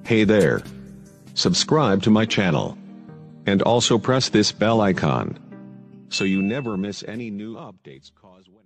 Hey there. Subscribe to my channel. And also press this bell icon, so you never miss any new updates.